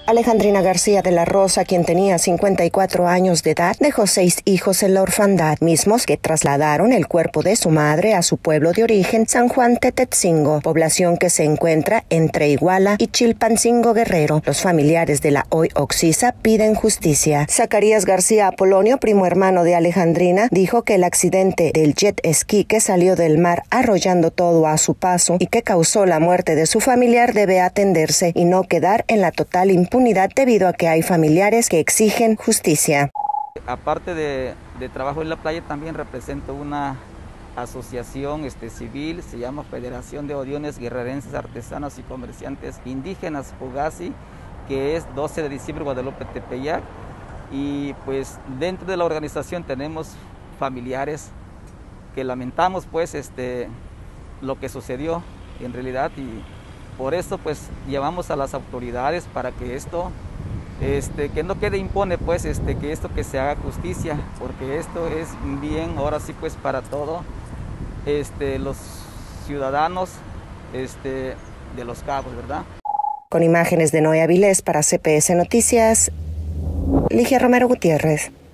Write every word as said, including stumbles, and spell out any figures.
Alejandrina García de la Rosa, quien tenía cincuenta y cuatro años de edad, dejó seis hijos en la orfandad, mismos que trasladaron el cuerpo de su madre a su pueblo de origen, San Juan Tetetzingo, población que se encuentra entre Iguala y Chilpancingo Guerrero. Los familiares de la hoy Oxisa piden justicia. Zacarías García Apolonio, primo hermano de Alejandrina, dijo que el accidente del jet ski que salió del mar arrollando todo a su paso y que causó la muerte de su familiar debe atenderse y no quedar en la total impunidad debido a que hay familiares que exigen justicia. Aparte de, de trabajo en la playa, también represento una asociación este, civil, se llama Federación de Odiones Guerrerenses Artesanos y Comerciantes Indígenas, Fugasi, que es doce de diciembre, Guadalupe Tepeyac, y pues dentro de la organización tenemos familiares que lamentamos pues este, lo que sucedió en realidad, y por esto pues llamamos a las autoridades para que esto, este, que no quede impune, pues este, que esto que se haga justicia, porque esto es bien, ahora sí pues para todo, este, los ciudadanos este, de Los Cabos, ¿verdad? Con imágenes de Noé Avilés para C P S Noticias, Ligia Romero Gutiérrez.